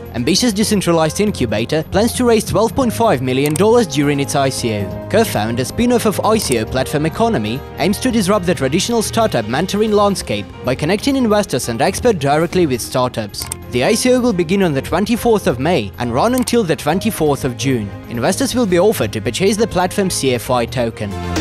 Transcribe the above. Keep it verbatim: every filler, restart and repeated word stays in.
ambitious decentralized incubator plans to raise twelve point five million dollars during its I C O. Cofound, a spin-off of I C O platform Iconomi, aims to disrupt the traditional startup mentoring landscape by connecting investors and experts directly with startups. The I C O will begin on the twenty-fourth of May and run until the twenty-fourth of June. Investors will be offered to purchase the platform's C F I token.